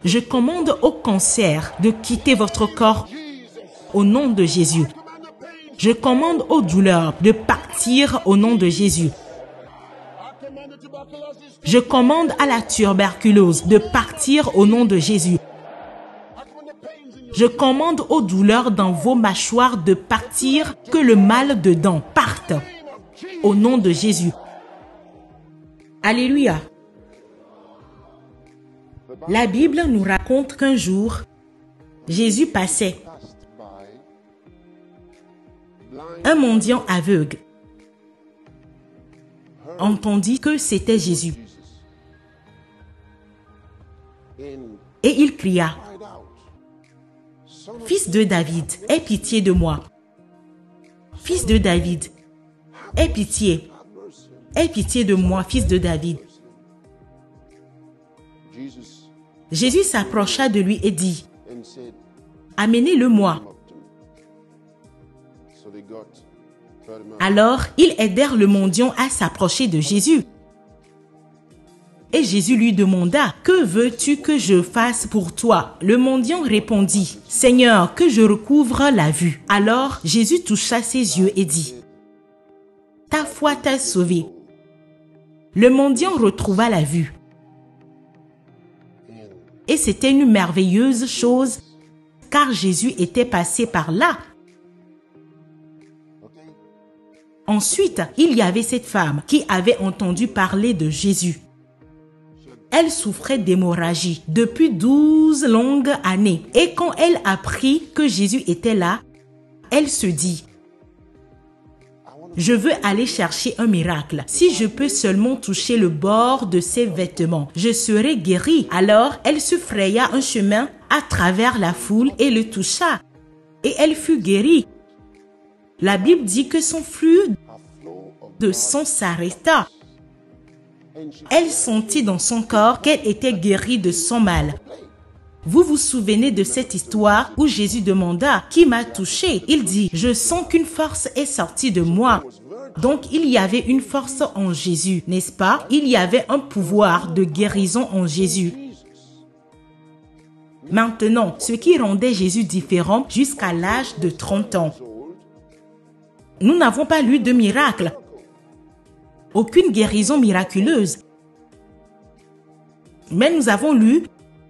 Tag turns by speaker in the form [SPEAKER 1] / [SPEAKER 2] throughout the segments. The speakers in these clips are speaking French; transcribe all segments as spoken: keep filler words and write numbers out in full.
[SPEAKER 1] Je commande au cancer de quitter votre corps au nom de Jésus. Je commande aux douleurs de partir au nom de Jésus. Je commande à la tuberculose de partir au nom de Jésus. Je commande aux douleurs dans vos mâchoires de partir, que le mal dedans parte au nom de Jésus. Alléluia. La Bible nous raconte qu'un jour, Jésus passait. Un mendiant aveugle entendit que c'était Jésus. Et il cria, « Fils de David, aie pitié de moi. Fils de David, aie pitié. Aie pitié de moi, fils de David. » Jésus s'approcha de lui et dit, « Amenez-le-moi. » Alors, ils aidèrent le mendiant à s'approcher de Jésus. Et Jésus lui demanda, « Que veux-tu que je fasse pour toi ?» Le mendiant répondit, « Seigneur, que je recouvre la vue. » Alors Jésus toucha ses yeux et dit, « Ta foi t'a sauvé. » Le mendiant retrouva la vue. Et c'était une merveilleuse chose, car Jésus était passé par là. Ensuite, il y avait cette femme qui avait entendu parler de Jésus. Elle souffrait d'hémorragie depuis douze longues années. Et quand elle apprit que Jésus était là, elle se dit, « Je veux aller chercher un miracle. Si je peux seulement toucher le bord de ses vêtements, je serai guérie. » Alors, elle se fraya un chemin à travers la foule et le toucha. Et elle fut guérie. La Bible dit que son flux de sang s'arrêta. Elle sentit dans son corps qu'elle était guérie de son mal. Vous vous souvenez de cette histoire où Jésus demanda « Qui m'a touché ?» Il dit « Je sens qu'une force est sortie de moi. » Donc il y avait une force en Jésus, n'est-ce pas? Il y avait un pouvoir de guérison en Jésus. Maintenant, ce qui rendait Jésus différent jusqu'à l'âge de trente ans. Nous n'avons pas lu de miracle. Aucune guérison miraculeuse. Mais nous avons lu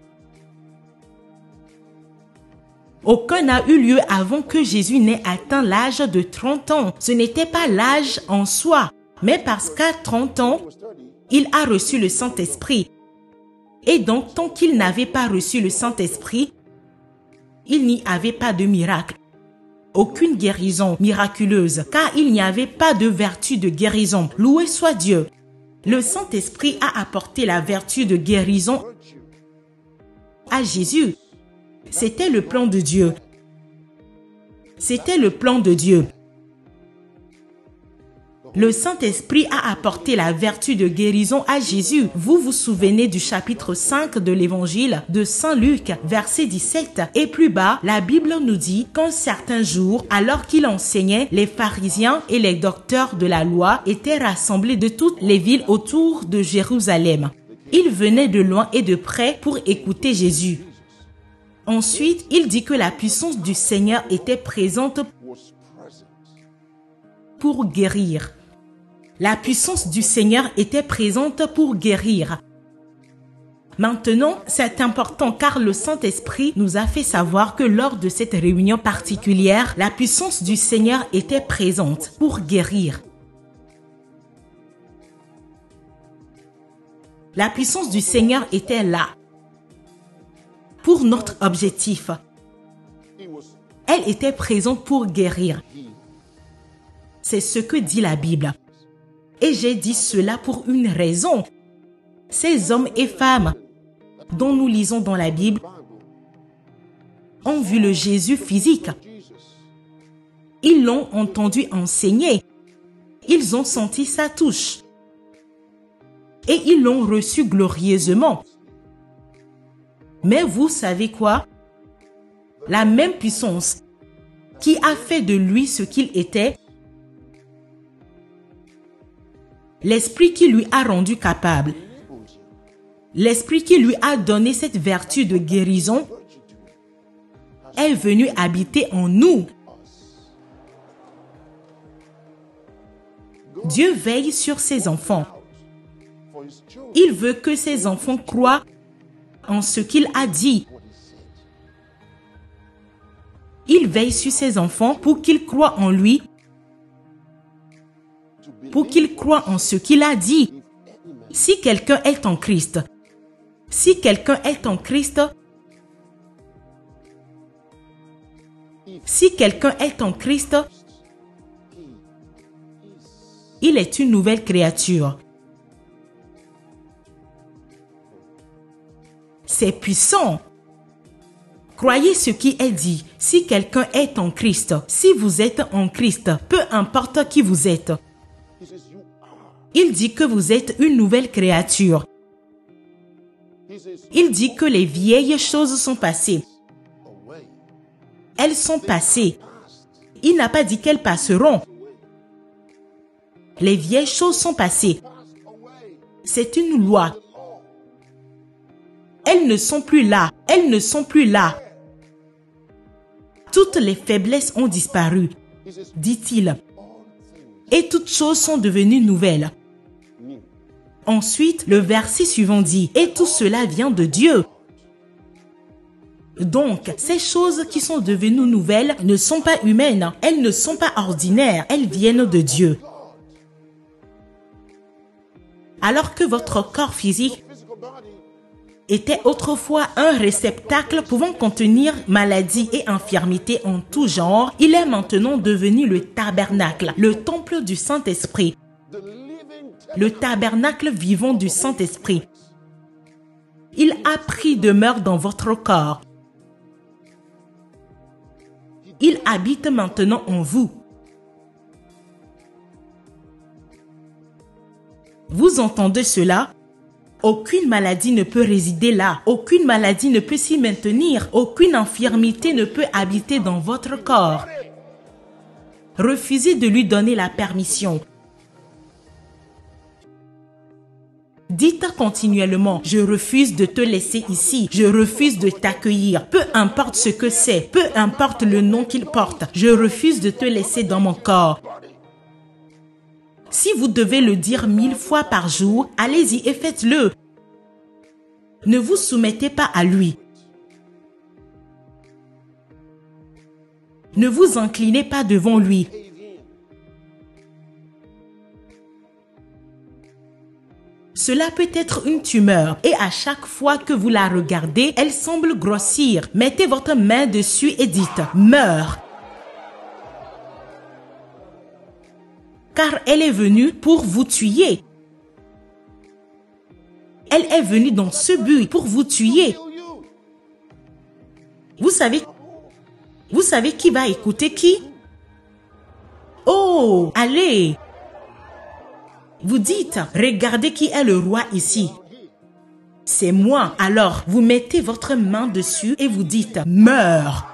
[SPEAKER 1] aucun n'a eu lieu avant que Jésus n'ait atteint l'âge de trente ans. Ce n'était pas l'âge en soi, mais parce qu'à trente ans, il a reçu le Saint-Esprit. Et donc, tant qu'il n'avait pas reçu le Saint-Esprit, il n'y avait pas de miracle. Aucune guérison miraculeuse, car il n'y avait pas de vertu de guérison. Loué soit Dieu. Le Saint-Esprit a apporté la vertu de guérison à Jésus. C'était le plan de Dieu. C'était le plan de Dieu. Le Saint-Esprit a apporté la vertu de guérison à Jésus. Vous vous souvenez du chapitre cinq de l'évangile de Saint Luc, verset dix-sept. Et plus bas, la Bible nous dit qu'un certain jour, alors qu'il enseignait, les pharisiens et les docteurs de la loi étaient rassemblés de toutes les villes autour de Jérusalem. Ils venaient de loin et de près pour écouter Jésus. Ensuite, il dit que la puissance du Seigneur était présente pour guérir. La puissance du Seigneur était présente pour guérir. Maintenant, c'est important car le Saint-Esprit nous a fait savoir que lors de cette réunion particulière, la puissance du Seigneur était présente pour guérir. La puissance du Seigneur était là pour notre objectif. Elle était présente pour guérir. C'est ce que dit la Bible. Et j'ai dit cela pour une raison. Ces hommes et femmes dont nous lisons dans la Bible ont vu le Jésus physique. Ils l'ont entendu enseigner. Ils ont senti sa touche. Et ils l'ont reçu glorieusement. Mais vous savez quoi? La même puissance qui a fait de lui ce qu'il était, l'Esprit qui lui a rendu capable, L'Esprit qui lui a donné cette vertu de guérison est venu habiter en nous. Dieu veille sur ses enfants. Il veut que ses enfants croient en ce qu'il a dit. Il veille sur ses enfants pour qu'ils croient en lui, pour qu'ils croient en ce qu'il a dit. Si quelqu'un est en Christ, si quelqu'un est en Christ, si quelqu'un est en Christ, il est une nouvelle créature. C'est puissant. Croyez ce qui est dit. Si quelqu'un est en Christ, si vous êtes en Christ, peu importe qui vous êtes, il dit que vous êtes une nouvelle créature. Il dit que les vieilles choses sont passées. Elles sont passées. Il n'a pas dit qu'elles passeront. Les vieilles choses sont passées. C'est une loi. Elles ne sont plus là. Elles ne sont plus là. Toutes les faiblesses ont disparu, dit-il. Et toutes choses sont devenues nouvelles. Ensuite, le verset suivant dit, « Et tout cela vient de Dieu. » Donc, ces choses qui sont devenues nouvelles ne sont pas humaines. Elles ne sont pas ordinaires. Elles viennent de Dieu. Alors que votre corps physique était autrefois un réceptacle pouvant contenir maladies et infirmités en tout genre, il est maintenant devenu le tabernacle, le temple du Saint-Esprit, le tabernacle vivant du Saint-Esprit. Il a pris demeure dans votre corps. Il habite maintenant en vous. Vous entendez cela? Aucune maladie ne peut résider là. Aucune maladie ne peut s'y maintenir. Aucune infirmité ne peut habiter dans votre corps. Refusez de lui donner la permission. Dites continuellement, je refuse de te laisser ici. Je refuse de t'accueillir. Peu importe ce que c'est. Peu importe le nom qu'il porte. Je refuse de te laisser dans mon corps. Si vous devez le dire mille fois par jour, allez-y et faites-le. Ne vous soumettez pas à lui. Ne vous inclinez pas devant lui. Cela peut être une tumeur et à chaque fois que vous la regardez, elle semble grossir. Mettez votre main dessus et dites « Meurs ». Car elle est venue pour vous tuer. Elle est venue dans ce but pour vous tuer. Vous savez, vous savez qui va écouter qui? Oh, allez! Vous dites, regardez qui est le roi ici. C'est moi. Alors, vous mettez votre main dessus et vous dites, meurs.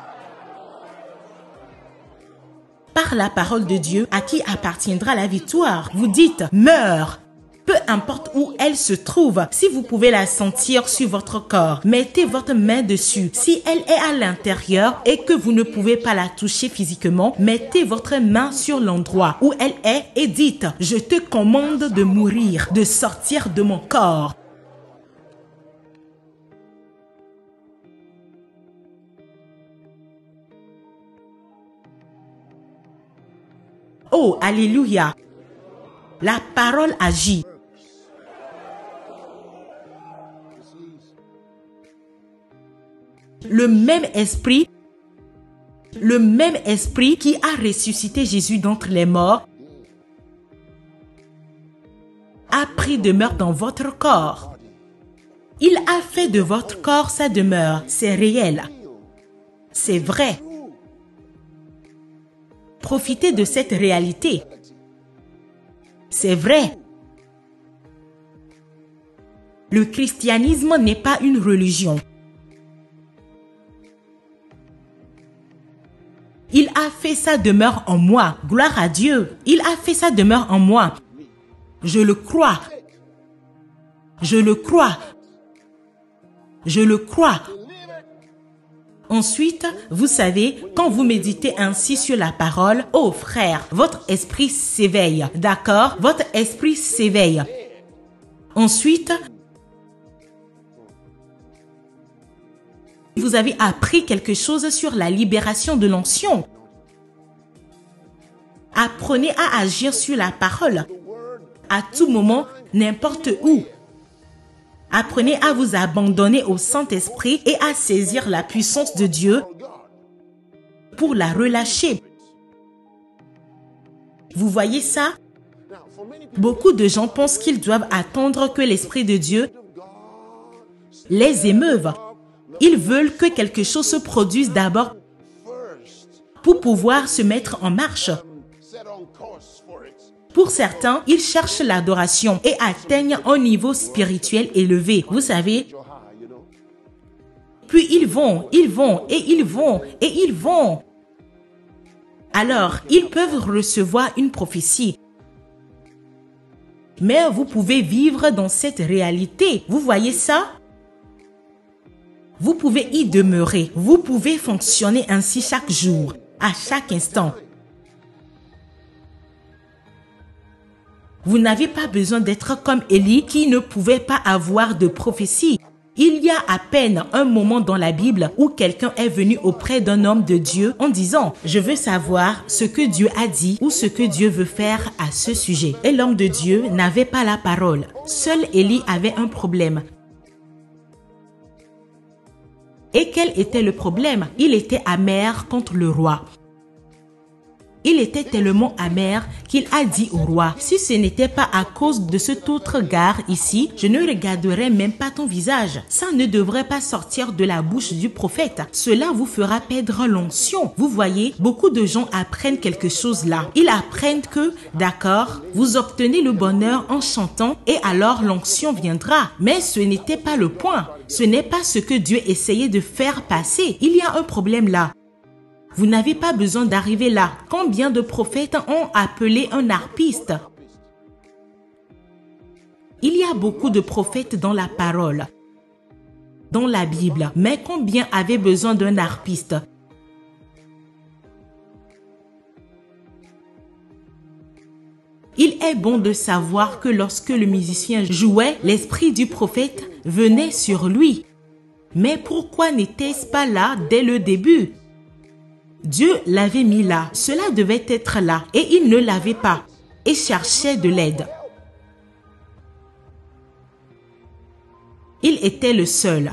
[SPEAKER 1] Par la parole de Dieu, à qui appartiendra la victoire? Vous dites, meurs. Peu importe où elle se trouve, si vous pouvez la sentir sur votre corps, mettez votre main dessus. Si elle est à l'intérieur et que vous ne pouvez pas la toucher physiquement, mettez votre main sur l'endroit où elle est et dites, je te commande de mourir, de sortir de mon corps. Oh, alléluia! La parole agit. Le même esprit, le même esprit qui a ressuscité Jésus d'entre les morts, a pris demeure dans votre corps. Il a fait de votre corps sa demeure. C'est réel. C'est vrai. Profitez de cette réalité. C'est vrai. Le christianisme n'est pas une religion. Il a fait sa demeure en moi. Gloire à Dieu. Il a fait sa demeure en moi. Je le crois. Je le crois. Je le crois. Ensuite, vous savez, quand vous méditez ainsi sur la parole, oh frère, votre esprit s'éveille. D'accord? Votre esprit s'éveille. Ensuite, vous avez appris quelque chose sur la libération de l'onction. Apprenez à agir sur la parole, à tout moment, n'importe où. Apprenez à vous abandonner au Saint-Esprit et à saisir la puissance de Dieu pour la relâcher. Vous voyez ça? Beaucoup de gens pensent qu'ils doivent attendre que l'Esprit de Dieu les émeuve. Ils veulent que quelque chose se produise d'abord pour pouvoir se mettre en marche. Pour certains, ils cherchent l'adoration et atteignent un niveau spirituel élevé. Vous savez, puis ils vont, ils vont, et ils vont, et ils vont. Alors, ils peuvent recevoir une prophétie. Mais vous pouvez vivre dans cette réalité. Vous voyez ça? Vous pouvez y demeurer. Vous pouvez fonctionner ainsi chaque jour, à chaque instant. Vous n'avez pas besoin d'être comme Élie qui ne pouvait pas avoir de prophétie. Il y a à peine un moment dans la Bible où quelqu'un est venu auprès d'un homme de Dieu en disant « Je veux savoir ce que Dieu a dit ou ce que Dieu veut faire à ce sujet. » Et l'homme de Dieu n'avait pas la parole. Seul Élie avait un problème. Et quel était le problème? Il était amer contre le roi. Il était tellement amer qu'il a dit au roi, « Si ce n'était pas à cause de cet autre gars ici, je ne regarderais même pas ton visage. Ça ne devrait pas sortir de la bouche du prophète. Cela vous fera perdre l'onction. » Vous voyez, beaucoup de gens apprennent quelque chose là. Ils apprennent que, d'accord, vous obtenez le bonheur en chantant et alors l'onction viendra. Mais ce n'était pas le point. Ce n'est pas ce que Dieu essayait de faire passer. Il y a un problème là. Vous n'avez pas besoin d'arriver là. Combien de prophètes ont appelé un harpiste? Il y a beaucoup de prophètes dans la parole, dans la Bible. Mais combien avaient besoin d'un harpiste? Il est bon de savoir que lorsque le musicien jouait, l'esprit du prophète venait sur lui. Mais pourquoi n'était-ce pas là dès le début? Dieu l'avait mis là, cela devait être là, et il ne l'avait pas, et cherchait de l'aide. Il était le seul.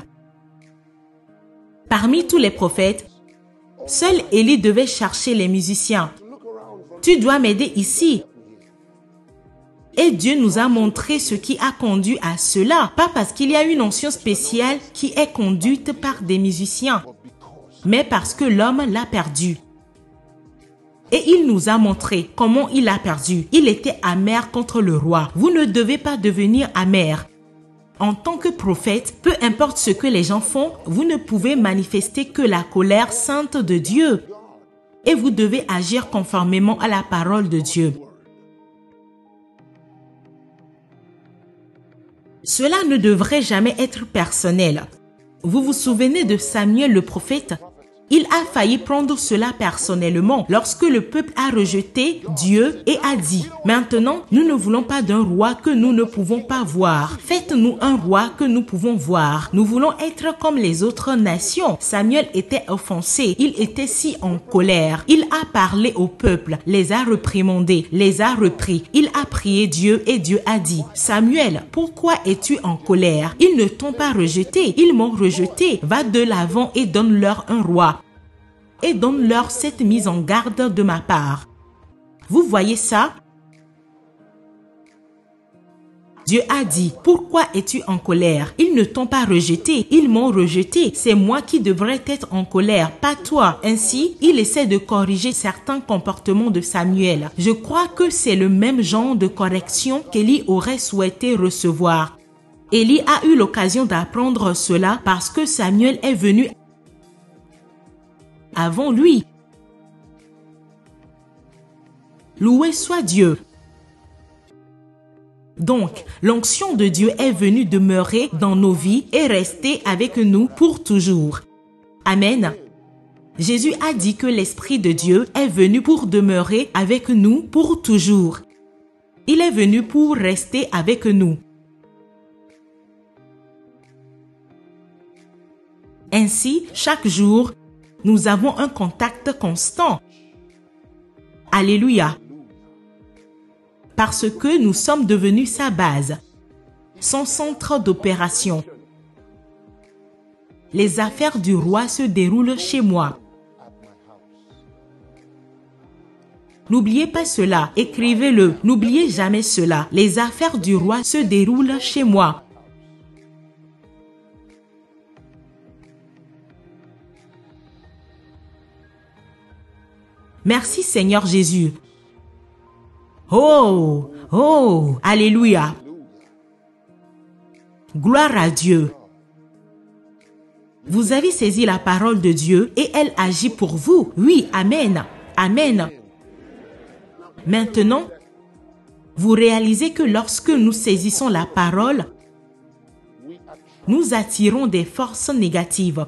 [SPEAKER 1] Parmi tous les prophètes, seul Élie devait chercher les musiciens. Tu dois m'aider ici. Et Dieu nous a montré ce qui a conduit à cela, pas parce qu'il y a une onction spéciale qui est conduite par des musiciens, mais parce que l'homme l'a perdu. Et il nous a montré comment il a perdu. Il était amer contre le roi. Vous ne devez pas devenir amer. En tant que prophète, peu importe ce que les gens font, vous ne pouvez manifester que la colère sainte de Dieu. Et vous devez agir conformément à la parole de Dieu. Cela ne devrait jamais être personnel. Vous vous souvenez de Samuel le prophète? Il a failli prendre cela personnellement lorsque le peuple a rejeté Dieu et a dit « Maintenant, nous ne voulons pas d'un roi que nous ne pouvons pas voir. Faites-nous un roi que nous pouvons voir. Nous voulons être comme les autres nations. » Samuel était offensé. Il était si en colère. Il a parlé au peuple, les a réprimandés, les a repris. Il a prié Dieu et Dieu a dit « Samuel, pourquoi es-tu en colère? Ils ne t'ont pas rejeté. Ils m'ont rejeté. Va de l'avant et donne-leur un roi. Et donne-leur cette mise en garde de ma part. » Vous voyez ça? Dieu a dit, « Pourquoi es-tu en colère? Ils ne t'ont pas rejeté, ils m'ont rejeté. C'est moi qui devrais être en colère, pas toi. » Ainsi, il essaie de corriger certains comportements de Samuel. Je crois que c'est le même genre de correction qu'Élie aurait souhaité recevoir. Élie a eu l'occasion d'apprendre cela parce que Samuel est venu avant lui. Loué soit Dieu. Donc, l'onction de Dieu est venue demeurer dans nos vies et rester avec nous pour toujours. Amen. Jésus a dit que l'Esprit de Dieu est venu pour demeurer avec nous pour toujours. Il est venu pour rester avec nous. Ainsi, chaque jour, nous avons un contact constant. Alléluia. Parce que nous sommes devenus sa base, son centre d'opération. Les affaires du roi se déroulent chez moi. N'oubliez pas cela, écrivez-le, n'oubliez jamais cela. Les affaires du roi se déroulent chez moi. Merci Seigneur Jésus. Oh, oh, alléluia. Gloire à Dieu. Vous avez saisi la parole de Dieu et elle agit pour vous. Oui, amen, amen. Maintenant, vous réalisez que lorsque nous saisissons la parole, nous attirons des forces négatives.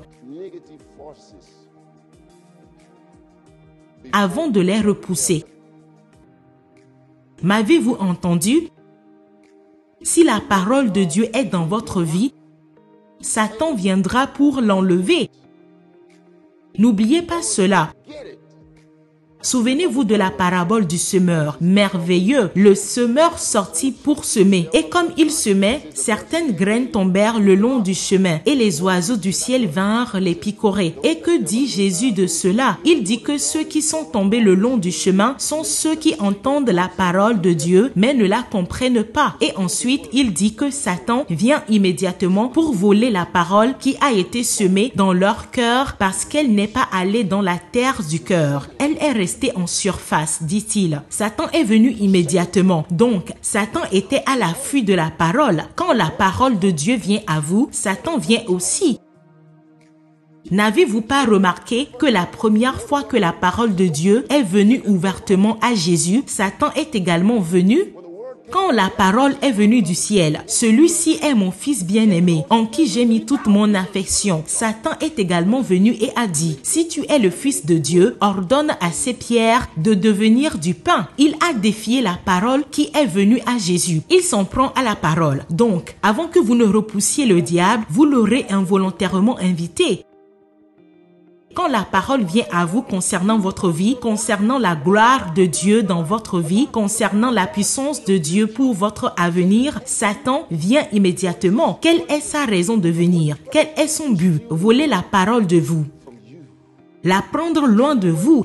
[SPEAKER 1] Avant de les repousser. M'avez-vous entendu? Si la parole de Dieu est dans votre vie, Satan viendra pour l'enlever. N'oubliez pas cela. Souvenez-vous de la parabole du semeur. Merveilleux, le semeur sortit pour semer. Et comme il semait, certaines graines tombèrent le long du chemin et les oiseaux du ciel vinrent les picorer. Et que dit Jésus de cela? Il dit que ceux qui sont tombés le long du chemin sont ceux qui entendent la parole de Dieu mais ne la comprennent pas. Et ensuite, il dit que Satan vient immédiatement pour voler la parole qui a été semée dans leur cœur parce qu'elle n'est pas allée dans la terre du cœur. Elle est restée en surface, dit-il. Satan est venu immédiatement. Donc, Satan était à l'affût de la parole. Quand la parole de Dieu vient à vous, Satan vient aussi. N'avez-vous pas remarqué que la première fois que la parole de Dieu est venue ouvertement à Jésus, Satan est également venu? Quand la parole est venue du ciel, celui-ci est mon fils bien-aimé, en qui j'ai mis toute mon affection. Satan est également venu et a dit, si tu es le fils de Dieu, ordonne à ces pierres de devenir du pain. Il a défié la parole qui est venue à Jésus. Il s'en prend à la parole. Donc, avant que vous ne repoussiez le diable, vous l'aurez involontairement invité. Quand la parole vient à vous concernant votre vie, concernant la gloire de Dieu dans votre vie, concernant la puissance de Dieu pour votre avenir, Satan vient immédiatement. Quelle est sa raison de venir? Quel est son but? Voler la parole de vous. La prendre loin de vous.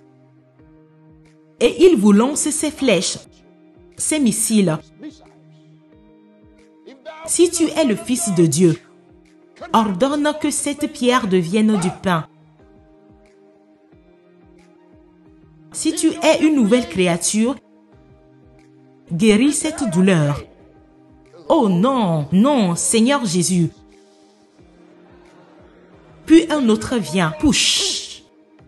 [SPEAKER 1] Et il vous lance ses flèches, ses missiles. Si tu es le Fils de Dieu, ordonne que cette pierre devienne du pain. Si tu es une nouvelle créature, guéris cette douleur. Oh non, non, Seigneur Jésus. Puis un autre vient, push.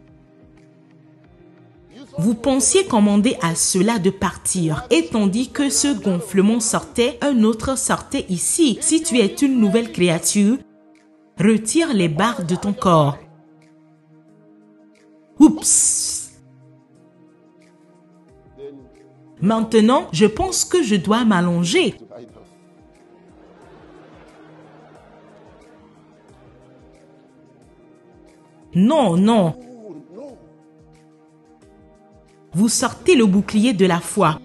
[SPEAKER 1] Vous pensiez commander à cela de partir, et tandis que ce gonflement sortait, un autre sortait ici. Si tu es une nouvelle créature, retire les barres de ton corps. Oups! Maintenant, je pense que je dois m'allonger. Non, non. Vous sortez le bouclier de la foi.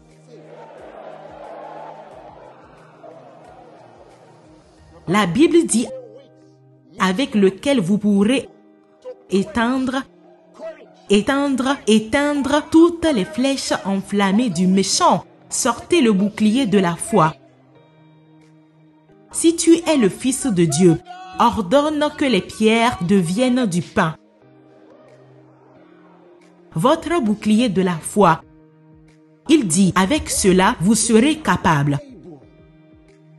[SPEAKER 1] La Bible dit avec lequel vous pourrez éteindre Éteindre, éteindre toutes les flèches enflammées du méchant. Sortez le bouclier de la foi. Si tu es le Fils de Dieu, ordonne que les pierres deviennent du pain. Votre bouclier de la foi. Il dit, avec cela, vous serez capable.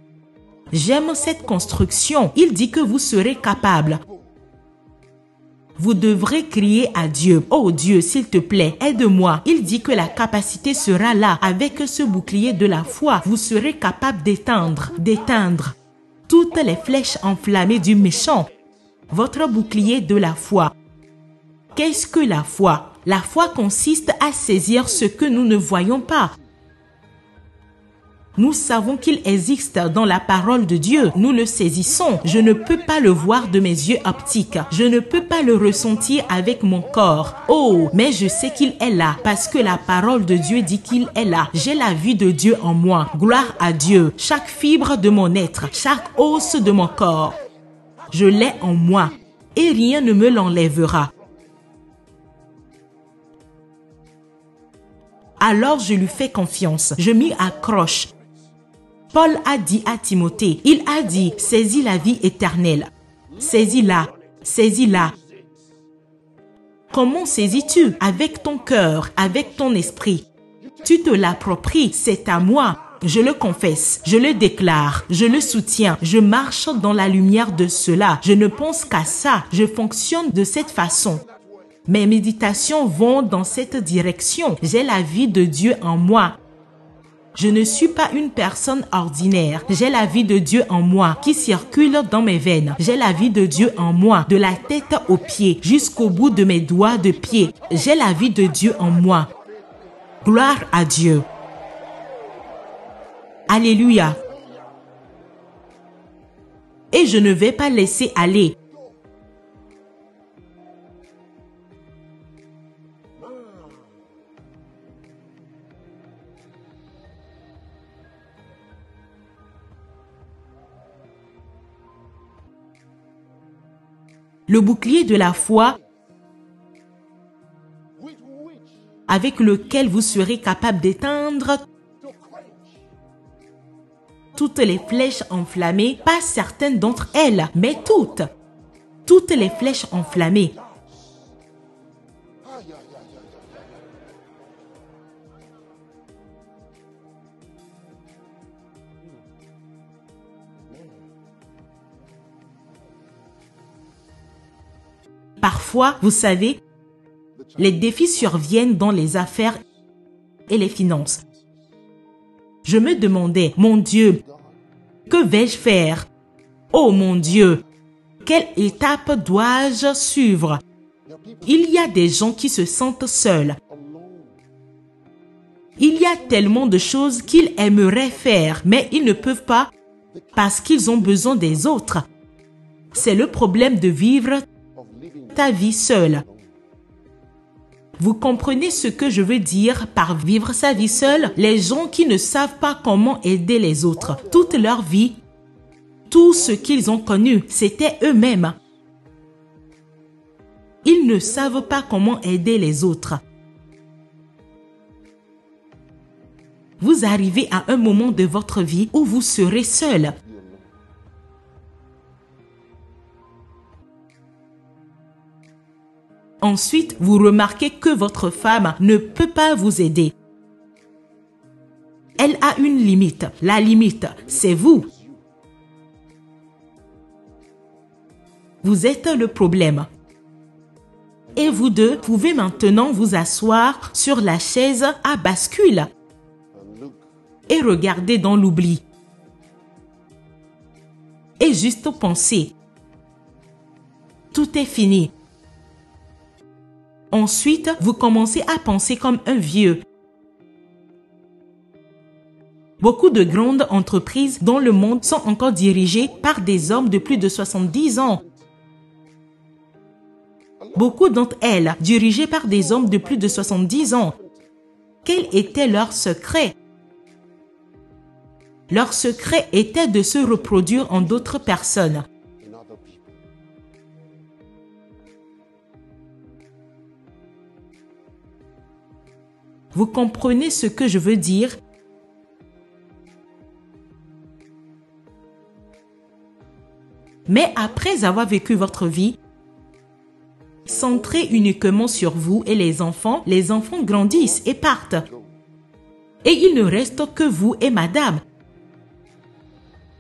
[SPEAKER 1] J'aime cette construction. Il dit que vous serez capable. Vous devrez crier à Dieu. Oh Dieu, s'il te plaît, aide-moi. Il dit que la capacité sera là. Avec ce bouclier de la foi, vous serez capable d'éteindre, d'éteindre toutes les flèches enflammées du méchant. Votre bouclier de la foi. Qu'est-ce que la foi? La foi consiste à saisir ce que nous ne voyons pas. Nous savons qu'il existe dans la parole de Dieu. Nous le saisissons. Je ne peux pas le voir de mes yeux optiques. Je ne peux pas le ressentir avec mon corps. Oh, mais je sais qu'il est là parce que la parole de Dieu dit qu'il est là. J'ai la vie de Dieu en moi. Gloire à Dieu. Chaque fibre de mon être, chaque os de mon corps, je l'ai en moi et rien ne me l'enlèvera. Alors je lui fais confiance. Je m'y accroche. Paul a dit à Timothée, il a dit, saisis la vie éternelle. Saisis-la, saisis-la. Comment saisis-tu? Avec ton cœur, avec ton esprit. Tu te l'appropries, c'est à moi. Je le confesse, je le déclare, je le soutiens. Je marche dans la lumière de cela. Je ne pense qu'à ça. Je fonctionne de cette façon. Mes méditations vont dans cette direction. J'ai la vie de Dieu en moi. Je ne suis pas une personne ordinaire. J'ai la vie de Dieu en moi qui circule dans mes veines. J'ai la vie de Dieu en moi, de la tête aux pieds, jusqu'au bout de mes doigts de pied. J'ai la vie de Dieu en moi. Gloire à Dieu. Alléluia. Et je ne vais pas laisser aller. Le bouclier de la foi avec lequel vous serez capable d'éteindre toutes les flèches enflammées, pas certaines d'entre elles, mais toutes, toutes les flèches enflammées. Parfois, vous savez, les défis surviennent dans les affaires et les finances. Je me demandais, mon Dieu, que vais-je faire? Oh mon Dieu, quelle étape dois-je suivre? Il y a des gens qui se sentent seuls. Il y a tellement de choses qu'ils aimeraient faire, mais ils ne peuvent pas parce qu'ils ont besoin des autres. C'est le problème de vivre ta vie seule. Vous comprenez ce que je veux dire par vivre sa vie seule? Les gens qui ne savent pas comment aider les autres. Toute leur vie, tout ce qu'ils ont connu, c'était eux-mêmes. Ils ne savent pas comment aider les autres. Vous arrivez à un moment de votre vie où vous serez seul. Ensuite, vous remarquez que votre femme ne peut pas vous aider. Elle a une limite. La limite, c'est vous. Vous êtes le problème. Et vous deux pouvez maintenant vous asseoir sur la chaise à bascule et regarder dans l'oubli. Et juste penser. Tout est fini. Ensuite, vous commencez à penser comme un vieux. Beaucoup de grandes entreprises dans le monde sont encore dirigées par des hommes de plus de soixante-dix ans. Beaucoup d'entre elles dirigées par des hommes de plus de soixante-dix ans. Quel était leur secret? Leur secret était de se reproduire en d'autres personnes. Vous comprenez ce que je veux dire? Mais après avoir vécu votre vie, centré uniquement sur vous et les enfants, les enfants grandissent et partent. Et il ne reste que vous et madame.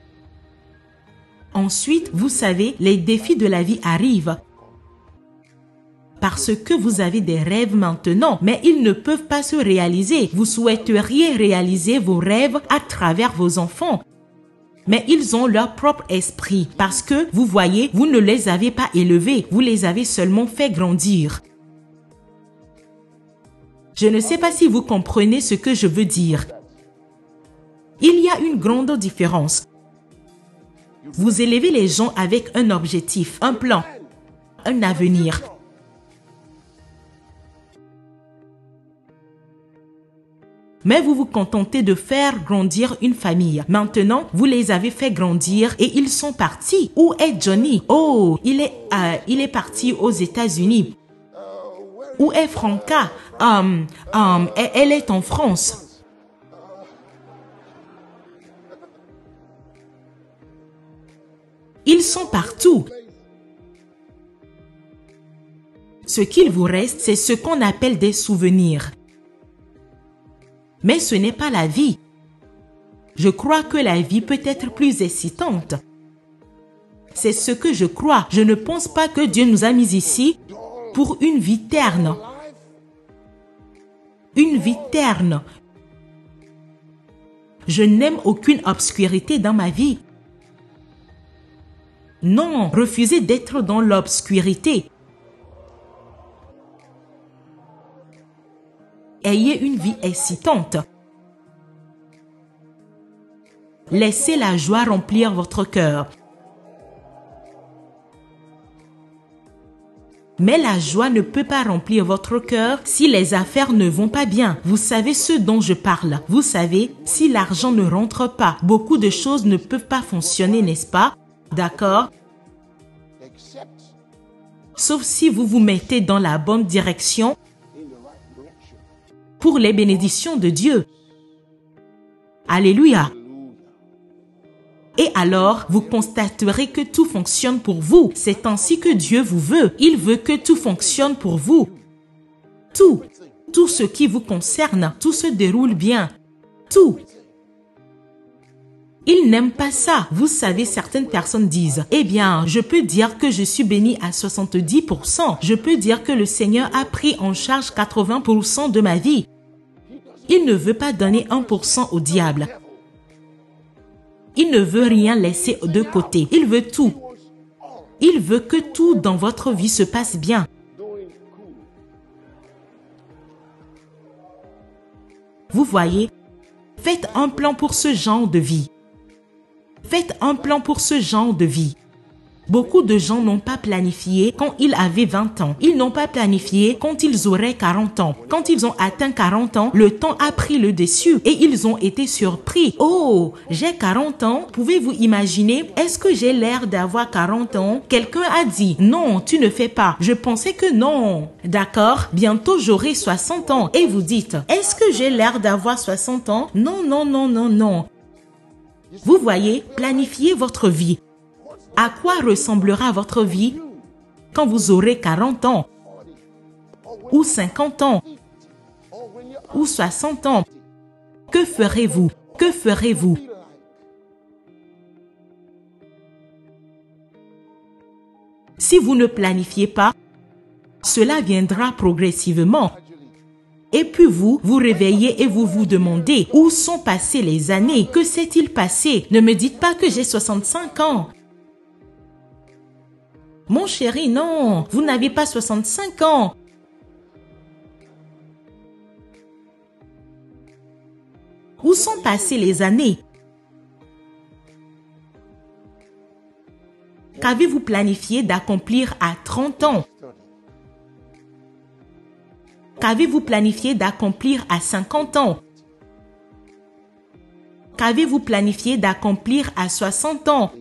[SPEAKER 1] Ensuite, vous savez, les défis de la vie arrivent. Parce que vous avez des rêves maintenant, mais ils ne peuvent pas se réaliser. Vous souhaiteriez réaliser vos rêves à travers vos enfants. Mais ils ont leur propre esprit parce que, vous voyez, vous ne les avez pas élevés, vous les avez seulement fait grandir. Je ne sais pas si vous comprenez ce que je veux dire. Il y a une grande différence. Vous élevez les gens avec un objectif, un plan, un avenir. Mais vous vous contentez de faire grandir une famille. Maintenant, vous les avez fait grandir et ils sont partis. Où est Johnny? Oh, il est, euh, il est parti aux États-Unis. Où est Franca? Um, um, elle est en France. Ils sont partout. Ce qu'il vous reste, c'est ce qu'on appelle des souvenirs. Mais ce n'est pas la vie. Je crois que la vie peut être plus excitante. C'est ce que je crois. Je ne pense pas que Dieu nous a mis ici pour une vie terne. Une vie terne. Je n'aime aucune obscurité dans ma vie. Non, refusez d'être dans l'obscurité. Ayez une vie excitante. Laissez la joie remplir votre cœur. Mais la joie ne peut pas remplir votre cœur si les affaires ne vont pas bien. Vous savez ce dont je parle. Vous savez, si l'argent ne rentre pas, beaucoup de choses ne peuvent pas fonctionner, n'est-ce pas? D'accord? Sauf si vous vous mettez dans la bonne direction pour les bénédictions de Dieu. Alléluia. Et alors, vous constaterez que tout fonctionne pour vous. C'est ainsi que Dieu vous veut. Il veut que tout fonctionne pour vous. Tout. Tout ce qui vous concerne. Tout se déroule bien. Tout. Il n'aime pas ça. Vous savez, certaines personnes disent, eh bien, je peux dire que je suis béni à soixante-dix pour cent. Je peux dire que le Seigneur a pris en charge quatre-vingts pour cent de ma vie. Il ne veut pas donner un pour cent au diable. Il ne veut rien laisser de côté. Il veut tout. Il veut que tout dans votre vie se passe bien. Vous voyez, faites un plan pour ce genre de vie. Faites un plan pour ce genre de vie. Beaucoup de gens n'ont pas planifié quand ils avaient vingt ans. Ils n'ont pas planifié quand ils auraient quarante ans. Quand ils ont atteint quarante ans, le temps a pris le dessus et ils ont été surpris. Oh, j'ai quarante ans. Pouvez-vous imaginer? Est-ce que j'ai l'air d'avoir quarante ans? Quelqu'un a dit, non, tu ne fais pas. Je pensais que non. D'accord, bientôt j'aurai soixante ans. Et vous dites, est-ce que j'ai l'air d'avoir soixante ans? Non, non, non, non, non. Vous voyez, planifiez votre vie. À quoi ressemblera votre vie quand vous aurez quarante ans, ou cinquante ans, ou soixante ans? Que ferez-vous? Que ferez-vous? Si vous ne planifiez pas, cela viendra progressivement. Et puis vous, vous réveillez et vous vous demandez, où sont passées les années? Que s'est-il passé? Ne me dites pas que j'ai soixante-cinq ans. Mon chéri, non, vous n'avez pas soixante-cinq ans. Où sont passées les années? Qu'avez-vous planifié d'accomplir à trente ans? Qu'avez-vous planifié d'accomplir à cinquante ans? Qu'avez-vous planifié d'accomplir à soixante ans?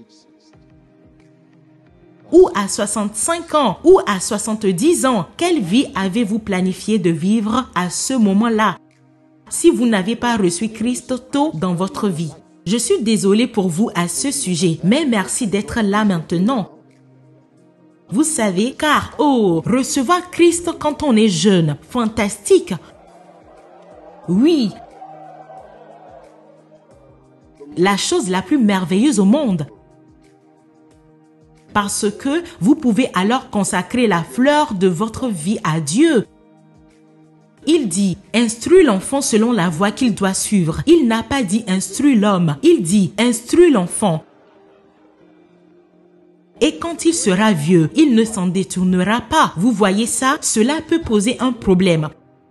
[SPEAKER 1] Ou à soixante-cinq ans, ou à soixante-dix ans, quelle vie avez-vous planifié de vivre à ce moment-là? Si vous n'avez pas reçu Christ tôt dans votre vie, je suis désolée pour vous à ce sujet, mais merci d'être là maintenant. Vous savez, car, oh, recevoir Christ quand on est jeune, fantastique. Oui, la chose la plus merveilleuse au monde. parce que vous pouvez alors consacrer la fleur de votre vie à Dieu. Il dit, instruis l'enfant selon la voie qu'il doit suivre. Il n'a pas dit instruis l'homme. Il dit, instruis l'enfant. Et quand il sera vieux, il ne s'en détournera pas. Vous voyez ça? Cela peut poser un problème.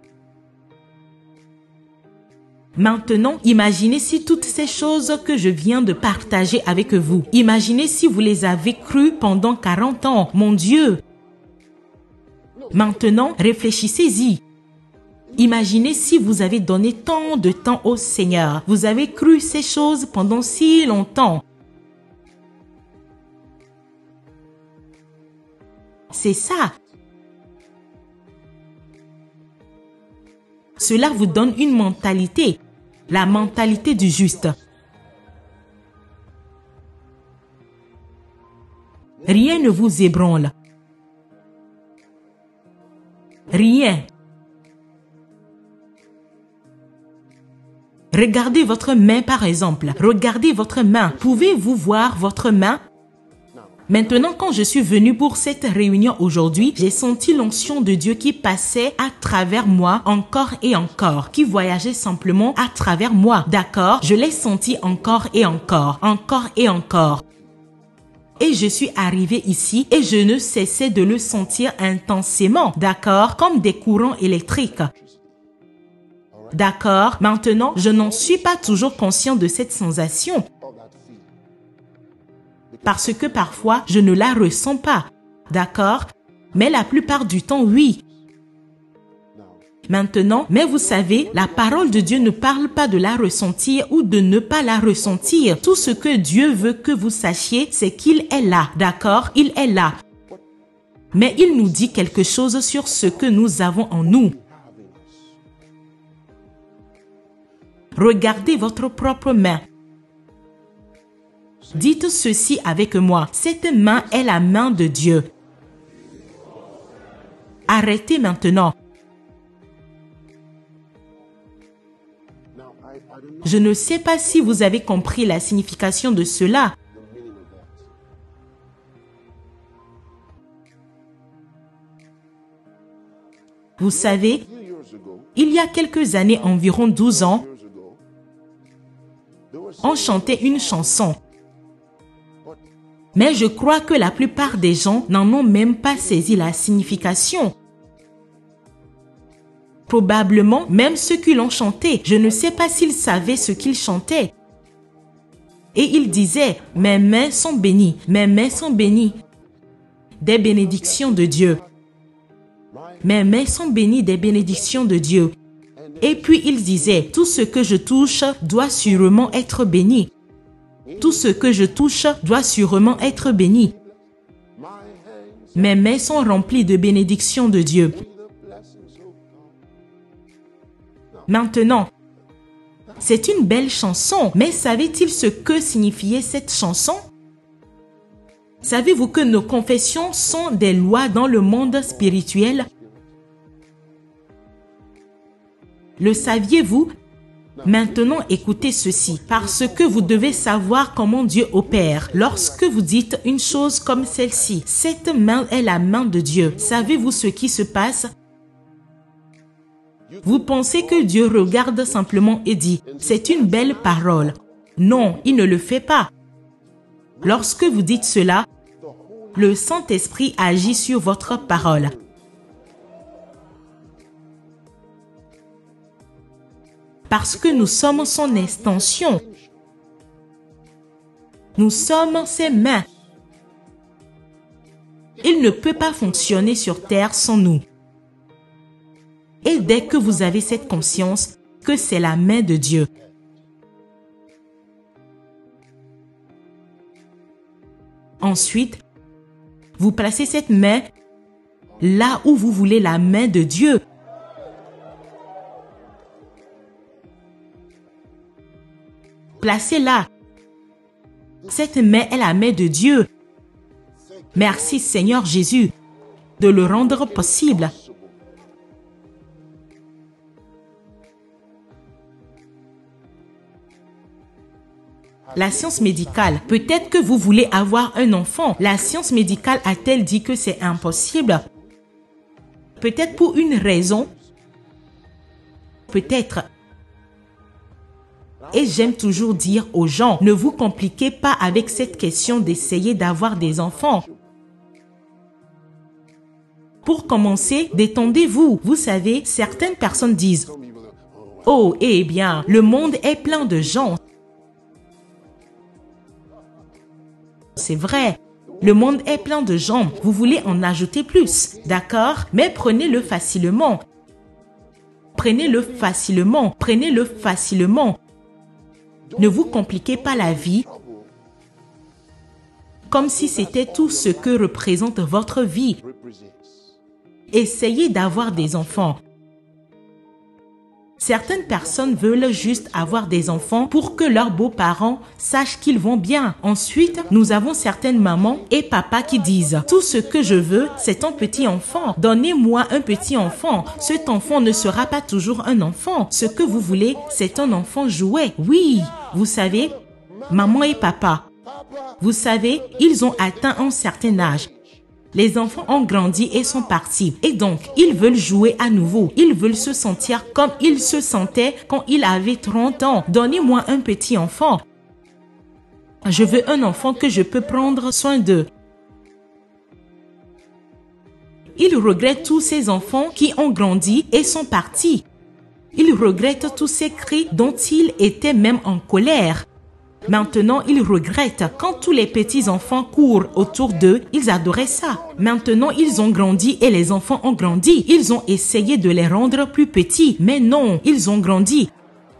[SPEAKER 1] Maintenant, imaginez si toutes ces choses que je viens de partager avec vous, imaginez si vous les avez crues pendant quarante ans. Mon Dieu! Maintenant, réfléchissez-y. Imaginez si vous avez donné tant de temps au Seigneur. Vous avez cru ces choses pendant si longtemps. C'est ça. Cela vous donne une mentalité, la mentalité du juste. Rien ne vous ébranle. Rien. Regardez votre main par exemple. Regardez votre main. Pouvez-vous voir votre main? Maintenant, quand je suis venu pour cette réunion aujourd'hui, j'ai senti l'onction de Dieu qui passait à travers moi encore et encore, qui voyageait simplement à travers moi. D'accord? Je l'ai senti encore et encore, encore et encore. Et je suis arrivé ici et je ne cessais de le sentir intensément. D'accord? Comme des courants électriques. D'accord? Maintenant, je n'en suis pas toujours conscient de cette sensation. Parce que parfois, je ne la ressens pas. D'accord? Mais la plupart du temps, oui. Maintenant, mais vous savez, la parole de Dieu ne parle pas de la ressentir ou de ne pas la ressentir. Tout ce que Dieu veut que vous sachiez, c'est qu'il est là. D'accord? Il est là. Mais il nous dit quelque chose sur ce que nous avons en nous. Regardez votre propre main. Dites ceci avec moi. Cette main est la main de Dieu. Arrêtez maintenant. Je ne sais pas si vous avez compris la signification de cela. Vous savez, il y a quelques années, environ douze ans, on chantait une chanson. Mais je crois que la plupart des gens n'en ont même pas saisi la signification. Probablement, même ceux qui l'ont chanté, je ne sais pas s'ils savaient ce qu'ils chantaient. Et ils disaient, mes mains sont bénies, mes mains sont bénies des bénédictions de Dieu. Mes mains sont bénies des bénédictions de Dieu. Et puis ils disaient, tout ce que je touche doit sûrement être béni. Tout ce que je touche doit sûrement être béni. Mes mains sont remplies de bénédictions de Dieu. Maintenant, c'est une belle chanson, mais savait-il ce que signifiait cette chanson? Savez-vous que nos confessions sont des lois dans le monde spirituel? Le saviez-vous? Maintenant, écoutez ceci, parce que vous devez savoir comment Dieu opère. Lorsque vous dites une chose comme celle-ci, cette main est la main de Dieu. Savez-vous ce qui se passe? Vous pensez que Dieu regarde simplement et dit, c'est une belle parole. Non, il ne le fait pas. Lorsque vous dites cela, le Saint-Esprit agit sur votre parole. Parce que nous sommes son extension. Nous sommes ses mains. Il ne peut pas fonctionner sur terre sans nous. Et dès que vous avez cette conscience que c'est la main de Dieu, ensuite, vous placez cette main là où vous voulez la main de Dieu. Placez-la. Cette main est la main de Dieu. Merci Seigneur Jésus de le rendre possible. La science médicale, peut-être que vous voulez avoir un enfant. La science médicale a-t-elle dit que c'est impossible? Peut-être pour une raison. Peut-être. Et j'aime toujours dire aux gens, ne vous compliquez pas avec cette question d'essayer d'avoir des enfants. Pour commencer, détendez-vous. Vous savez, certaines personnes disent, « Oh, eh bien, le monde est plein de gens. » C'est vrai. Le monde est plein de gens. Vous voulez en ajouter plus, d'accord? Mais prenez-le facilement. Prenez-le facilement. Prenez-le facilement. Ne vous compliquez pas la vie comme si c'était tout ce que représente votre vie. Essayez d'avoir des enfants. Certaines personnes veulent juste avoir des enfants pour que leurs beaux-parents sachent qu'ils vont bien. Ensuite, nous avons certaines mamans et papas qui disent « Tout ce que je veux, c'est un petit enfant. Donnez-moi un petit enfant. Cet enfant ne sera pas toujours un enfant. Ce que vous voulez, c'est un enfant jouet. » Oui, vous savez, maman et papa, vous savez, ils ont atteint un certain âge. Les enfants ont grandi et sont partis. Et donc, ils veulent jouer à nouveau. Ils veulent se sentir comme ils se sentaient quand ils avaient trente ans. Donnez-moi un petit enfant. Je veux un enfant que je peux prendre soin d'eux. Ils regrettent tous ces enfants qui ont grandi et sont partis. Ils regrettent tous ces cris dont ils étaient même en colère. Maintenant, ils regrettent. Quand tous les petits-enfants courent autour d'eux, ils adoraient ça. Maintenant, ils ont grandi et les enfants ont grandi. Ils ont essayé de les rendre plus petits, mais non, ils ont grandi.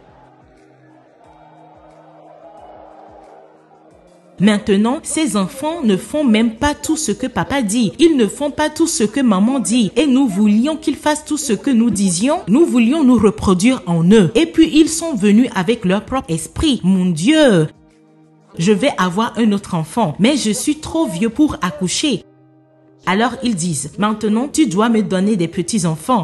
[SPEAKER 1] Maintenant, ces enfants ne font même pas tout ce que papa dit. Ils ne font pas tout ce que maman dit. Et nous voulions qu'ils fassent tout ce que nous disions. Nous voulions nous reproduire en eux. Et puis, ils sont venus avec leur propre esprit. Mon Dieu! Je vais avoir un autre enfant, mais je suis trop vieux pour accoucher. Alors, ils disent, maintenant, tu dois me donner des petits-enfants.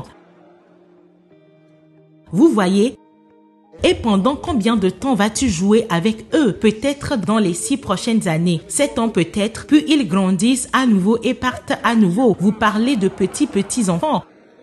[SPEAKER 1] Vous voyez? Et pendant combien de temps vas-tu jouer avec eux? Peut-être dans les six prochaines années, sept ans peut-être, puis ils grandissent à nouveau et partent à nouveau. Vous parlez de petits-petits-enfants.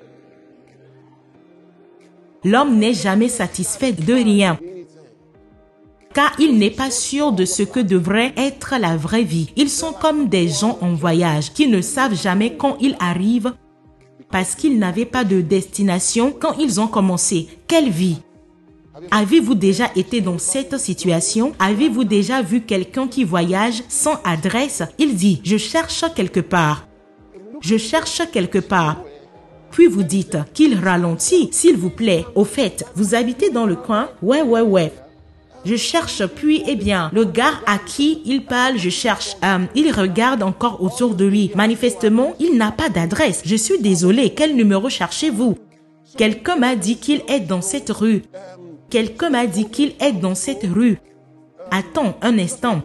[SPEAKER 1] L'homme n'est jamais satisfait de rien, car il n'est pas sûr de ce que devrait être la vraie vie. Ils sont comme des gens en voyage qui ne savent jamais quand ils arrivent parce qu'ils n'avaient pas de destination quand ils ont commencé. Quelle vie? Avez-vous déjà été dans cette situation? Avez-vous déjà vu quelqu'un qui voyage sans adresse? Il dit, je cherche quelque part. Je cherche quelque part. Puis vous dites qu'il ralentit, s'il vous plaît. Au fait, vous habitez dans le coin? Ouais, ouais, ouais. Je cherche, puis, eh bien, le gars à qui il parle, je cherche. Euh, il regarde encore autour de lui. Manifestement, il n'a pas d'adresse. Je suis désolé, quel numéro cherchez-vous? Quelqu'un m'a dit qu'il est dans cette rue. Quelqu'un m'a dit qu'il est dans cette rue. Attends un instant.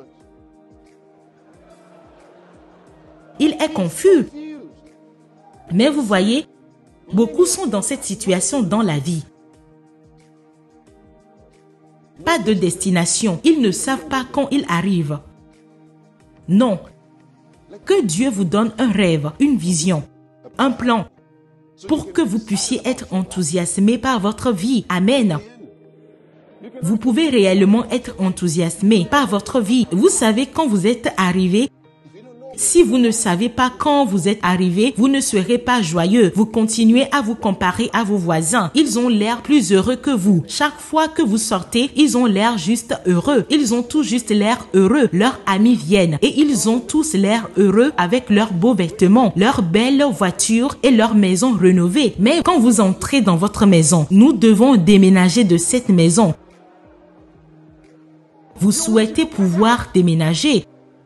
[SPEAKER 1] Il est confus. Mais vous voyez, beaucoup sont dans cette situation dans la vie. Pas de destination. Ils ne savent pas quand ils arrivent. Non. Que Dieu vous donne un rêve, une vision, un plan, pour que vous puissiez être enthousiasmé par votre vie. Amen. Vous pouvez réellement être enthousiasmé par votre vie. Vous savez quand vous êtes arrivé. Si vous ne savez pas quand vous êtes arrivé, vous ne serez pas joyeux. Vous continuez à vous comparer à vos voisins. Ils ont l'air plus heureux que vous. Chaque fois que vous sortez, ils ont l'air juste heureux. Ils ont tout juste l'air heureux. Leurs amis viennent et ils ont tous l'air heureux avec leurs beaux vêtements, leurs belles voitures et leur maison rénovée. Mais quand vous entrez dans votre maison, nous devons déménager de cette maison. Vous souhaitez pouvoir déménager.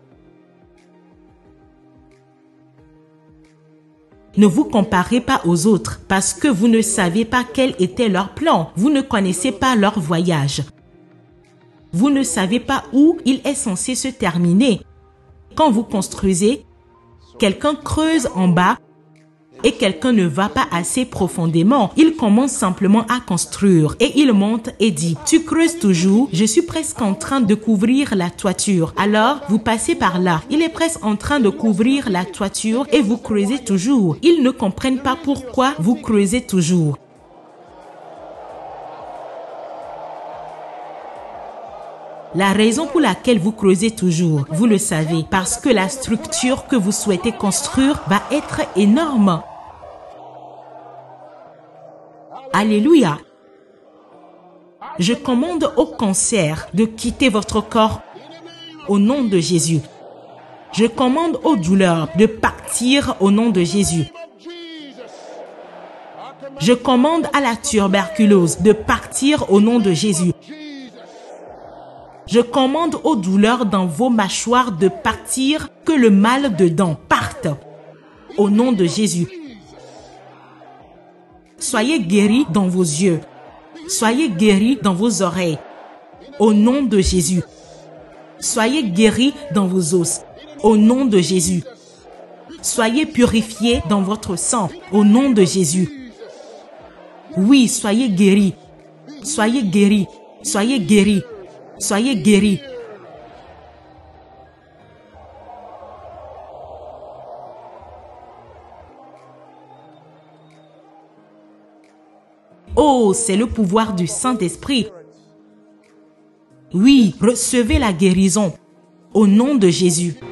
[SPEAKER 1] Ne vous comparez pas aux autres parce que vous ne savez pas quel était leur plan. Vous ne connaissez pas leur voyage. Vous ne savez pas où il est censé se terminer. Quand vous construisez, quelqu'un creuse en bas et quelqu'un ne va pas assez profondément, il commence simplement à construire et il monte et dit « Tu creuses toujours, je suis presque en train de couvrir la toiture. » Alors, vous passez par là. Il est presque en train de couvrir la toiture et vous creusez toujours. Ils ne comprennent pas pourquoi vous creusez toujours. La raison pour laquelle vous creusez toujours, vous le savez, parce que la structure que vous souhaitez construire va être énorme. Alléluia. Je commande au cancer de quitter votre corps au nom de Jésus. Je commande aux douleurs de partir au nom de Jésus. Je commande à la tuberculose de partir au nom de Jésus. Je commande aux douleurs dans vos mâchoires de partir, que le mal dedans parte. Au nom de Jésus. Soyez guéris dans vos yeux. Soyez guéris dans vos oreilles. Au nom de Jésus. Soyez guéris dans vos os. Au nom de Jésus. Soyez purifiés dans votre sang. Au nom de Jésus. Oui, soyez guéris. Soyez guéris. Soyez guéris. Soyez guéris. Oh, c'est le pouvoir du Saint-Esprit. Oui, recevez la guérison au nom de Jésus.